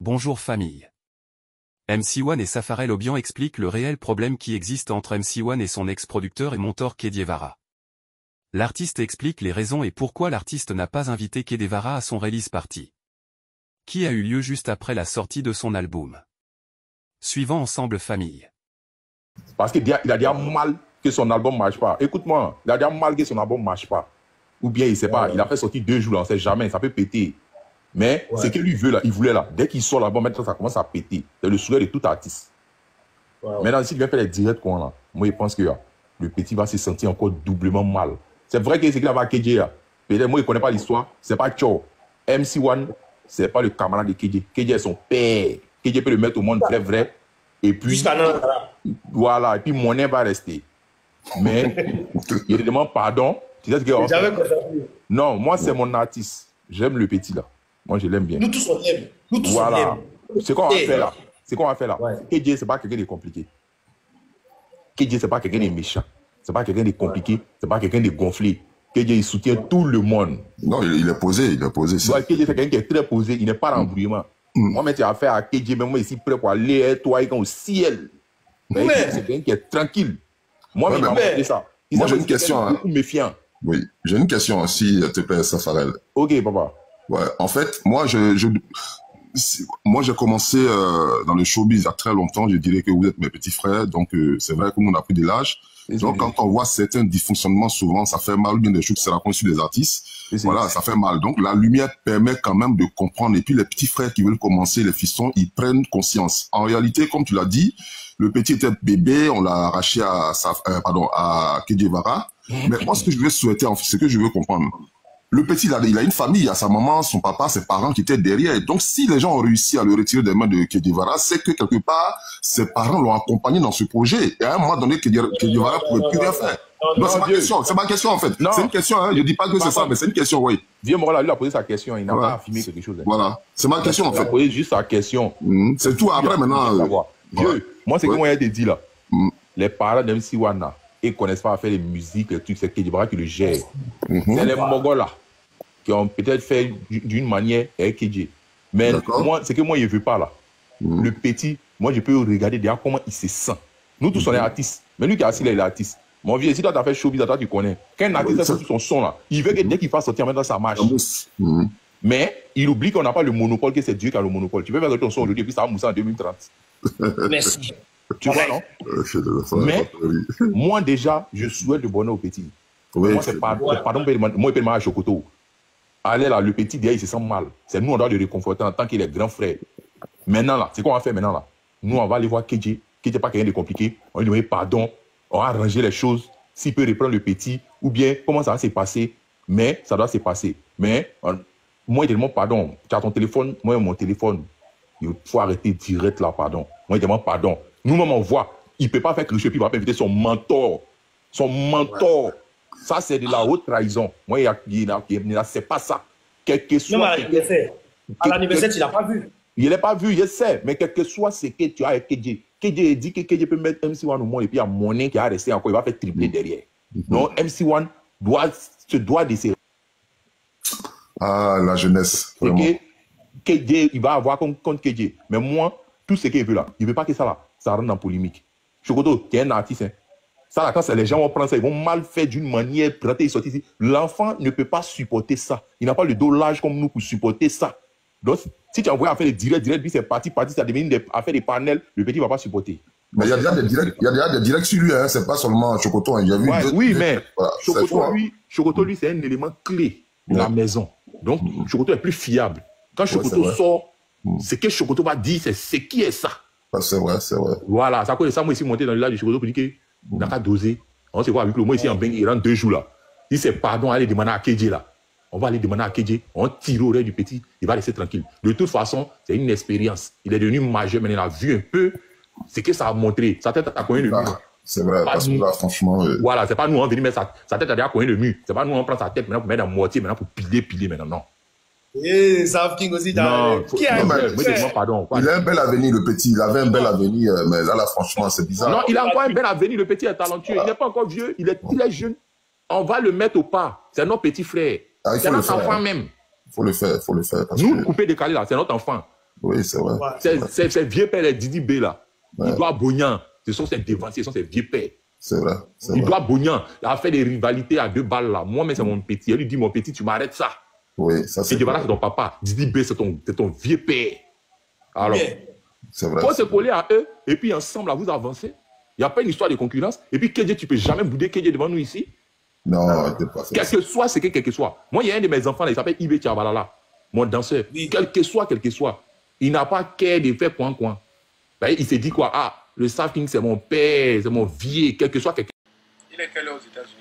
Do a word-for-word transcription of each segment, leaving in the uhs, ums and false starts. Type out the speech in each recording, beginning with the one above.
Bonjour famille. M C un et Safarel Obian expliquent le réel problème qui existe entre M C un et son ex-producteur et mentor Kedivara. L'artiste explique les raisons et pourquoi l'artiste n'a pas invité Kedivara à son release party, qui a eu lieu juste après la sortie de son album. Suivons ensemble famille. Parce qu'il a, il a déjà mal que son album ne marche pas. Écoute-moi, il a déjà mal que son album ne marche pas. Ou bien, il ne sait pas, ouais. Il a fait sortir deux jours, là, on ne sait jamais, ça peut péter. Mais ouais. Ce que lui veut là, il voulait là, dès qu'il sort l'album, maintenant ça commence à péter. C'est le souhait de tout artiste. Ouais, ouais. Maintenant, s'il vient faire les directs, quoi, là, moi je pense que là, le petit va se sentir encore doublement mal. C'est vrai que c'est qu'il a pas K J là. Peut-être moi je ne connais pas l'histoire, c'est pas Cho. M C un, c'est pas le camarade de K J. K J est son père. K J peut le mettre au monde vrai, vrai. Et puis, voilà, et puis mon nez va rester. Mais, il te demande pardon. Tu sais ce qu'il a Non, moi c'est mon artiste. J'aime le petit là. Moi, je l'aime bien. Nous tous, on l'aime. Nous tous, voilà. on l'aime. Ce qu'on va faire là, ce qu'on va faire là, ouais. K J, c'est pas quelqu'un de compliqué. K J, c'est pas quelqu'un de méchant. C'est pas quelqu'un de compliqué. Ouais. C'est pas quelqu'un de gonflé. K J, il soutient tout le monde. Non, il, il est posé, il est posé. Ouais, K J, c'est quelqu'un qui est très posé. Il n'est pas d'embrouillement. Mm. Moi, mais tu as affaire à K J, mais moi, ici, prêt pour aller, toi, au ciel. Mais mais... c'est quelqu'un qui est tranquille. Moi, ouais, mais, mais... ça. Il moi, j'ai une question. Hein. Méfiant. Oui, j'ai une question aussi, te plaît, Safarel. Ok, papa. Ouais, en fait, moi, je, je, moi, j'ai commencé euh, dans le showbiz il y a très longtemps. Je dirais que vous êtes mes petits frères, donc euh, c'est vrai que nous on a pris de l'âge. Donc, quand on voit certains dysfonctionnements, souvent, ça fait mal. Bien des choses qui se racontent sur les artistes, voilà, ça fait mal. Donc, la lumière permet quand même de comprendre. Et puis, les petits frères qui veulent commencer, les fistons, ils prennent conscience. En réalité, comme tu l'as dit, le petit était bébé, on l'a arraché à, euh, pardon, à Kedivara. Mais moi, ce que je veux souhaiter, en fait, ce que je veux comprendre. Le petit, il a, il a une famille, il a sa maman, son papa, ses parents qui étaient derrière. Donc, si les gens ont réussi à le retirer des mains de Kedivara, c'est que quelque part, ses parents l'ont accompagné dans ce projet. Et à un moment donné, Kedivara ne pouvait plus rien faire. Non, c'est ma question, c'est ma question en fait. C'est une question, hein. Je dis pas que c'est ça, mais c'est une question, oui. Vieux Moral, lui a posé sa question, il n'a pas affirmé quelque chose. Voilà, c'est ma question en fait. Il a posé juste sa question. Mmh. C'est tout après maintenant. Vieux, moi, c'est que moi, je te dis là, les parents d'M C un là, ils ne connaissent pas à faire les musiques, les trucs, c'est Kedivara qui le gère. C'est les Mongols là qui ont peut-être fait d'une manière avec K J. Mais moi, c'est que moi, je ne veux pas là. Mm. Le petit, moi, je peux regarder déjà comment il se sent. Nous tous, mm. on est artistes. Mais lui qui est assis là, il est artiste. Mon vieux, si toi, tu as fait showbiz, toi, tu connais. Quand un artiste fait son son là, il veut que mm. dès qu'il fasse sortir maintenant, ça marche. Mm. Mais il oublie qu'on n'a pas le monopole, que c'est Dieu qui a le monopole. Tu peux faire ton son aujourd'hui, puis ça va mousser en deux mille trente. Merci. Tu vois, non? Mais moi, déjà, je souhaite le bonheur au petit. Oui, moi, c'est pas, ouais. Pardon, moi, il peut me à Chocoto. Allez là, le petit, derrière, il se sent mal. C'est nous, on doit le réconforter en tant qu'il est grand frère. Maintenant, là, c'est quoi on va faire maintenant, là? Nous, on va aller voir K J. K J n'est pas quelqu'un de compliqué. On lui demande pardon. On va arranger les choses. S'il peut reprendre le petit, ou bien, comment ça va se passer. Mais, ça doit se passer. Mais, on, moi, il te demande pardon. Tu as ton téléphone, moi, mon téléphone. Il faut arrêter direct là, pardon. Moi, il te demande pardon. Nous-mêmes, on voit. Il ne peut pas faire quelque chose, puis il va pas inviter son mentor. Son mentor. Ouais. Ça, c'est de la haute trahison. Moi, il ne sait pas ça. Quel que soit. Non, mais à l'anniversaire, à l'anniversaire, tu ne l'as pas vu. Il ne l'a pas vu, je sais. Mais quel que soit ce que tu as avec K J. K J dit que K J peut mettre M C un au monde et puis il y a Monet qui a resté encore. Il va faire tripler derrière. Mm-hmm. Donc, M C un doit, se doit de se. Ah, la jeunesse. Que K J, il va avoir contre K J. Mais moi, tout ce qu'il veut là, il ne veut pas que ça là, ça rentre en polémique. Chocoto, tu es un artiste. Hein. Ça, là, quand les gens vont prendre ça, ils vont mal faire d'une manière, ils sortent ici. L'enfant ne peut pas supporter ça. Il n'a pas le dos large comme nous pour supporter ça. Donc, si tu envoies à faire des directs, directs, puis c'est parti, parti, ça devient des, à faire des panels, le petit ne va pas supporter. Mais il y a déjà des directs, il y a déjà des directs sur lui, hein, c'est pas seulement Chocoto, hein, il y a vu ouais, deux, oui, deux, mais voilà, Chocoto, lui, Chocoto, lui, c'est un élément clé de ouais. la maison. Donc, mm. Chocoto est plus fiable. Quand Chocoto ouais, sort, mm. ce que Chocoto va dire, c'est ce qui est ça. Ah, c'est vrai, c'est vrai. Voilà, ça cause de ça, moi, ici, monté dans le village de Chocoto pour dire que on n'a qu'à doser. On se voit avec le moi ici en Bengue, il rentre deux jours là. Si c'est pardon, allez demander à K J là. On va aller demander à K J, on tire au rêve du petit, il va laisser tranquille. De toute façon, c'est une expérience. Il est devenu majeur, mais il a vu un peu ce que ça a montré. Sa tête a connu le mur. C'est vrai, parce que là, franchement. Euh... Voilà, c'est pas nous on vient mettre sa, sa tête a déjà connu le mur. C'est pas nous on prend sa tête maintenant pour mettre en moitié, maintenant pour piler, piler maintenant. Non. Eh, Sav King aussi, non, faut, qui a non, mais, mais, pardon, il a un bel avenir, le petit. Il avait un bel avenir, mais là, là franchement, c'est bizarre. Non, il a encore un bel avenir, le petit est talentueux. Il n'est pas encore vieux, il est très jeune. On va le mettre au pas. C'est notre petit frère. Ah, c'est notre enfant même. Il faut le faire, il faut le faire. Nous, que... couper décalé là, c'est notre enfant. Oui, c'est vrai. Ouais. Ces vieux pères, les Didi B là, ouais. Ils doivent Bognan, ce sont ces dévanciers, ce sont ces vieux pères. C'est vrai. Il doit Bognan, il a fait des rivalités à deux balles là. Moi, mais c'est mon petit. Elle lui dit, mon petit, tu m'arrêtes ça. Oui, ça c'est. Et Guevara, c'est ton papa. Didi B, c'est ton, ton vieux père. Alors, c'est vrai. Il faut se coller à eux et puis ensemble, là, vous avancez. Il n'y a pas une histoire de concurrence. Et puis, Kédié, tu ne peux jamais bouder Kédié devant nous ici. Non, ah. Quel que soit ce que quel que soit. Moi, il y a un de mes enfants, là, il s'appelle Ibé Tchabalala, mon danseur. Oui. Quel que soit, quel que soit. Il n'a pas qu'à de faire coin-coin. Il s'est dit quoi? Ah, le South King, c'est mon père, c'est mon vieux, quel que soit. Quel... Il est quelle heure aux États-Unis?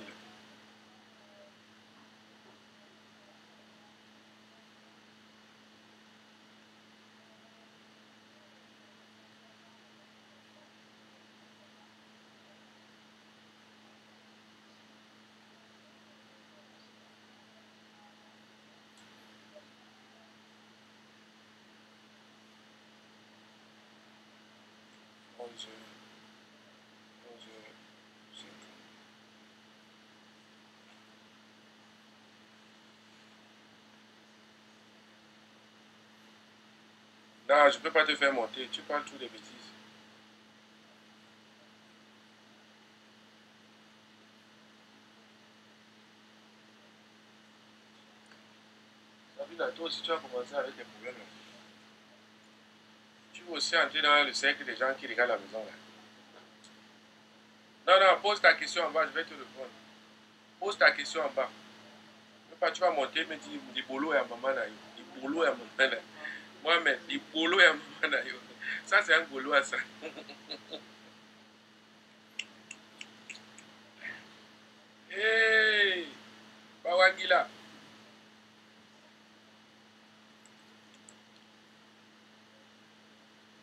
Non, je ne peux pas te faire monter. Tu parles tout des bêtises. Là, toi aussi, tu as commencé avec des problèmes. Là. Tu veux aussi entrer dans le cercle des gens qui regardent la maison. Là. Non, non, pose ta question en bas, je vais te répondre. Pose ta question en bas. Pas, tu vas monter, mais dis, dis bolo et à maman, dis bolo et à maman. Moi, mais dis bolo et à maman. Ça, c'est un bolo à ça.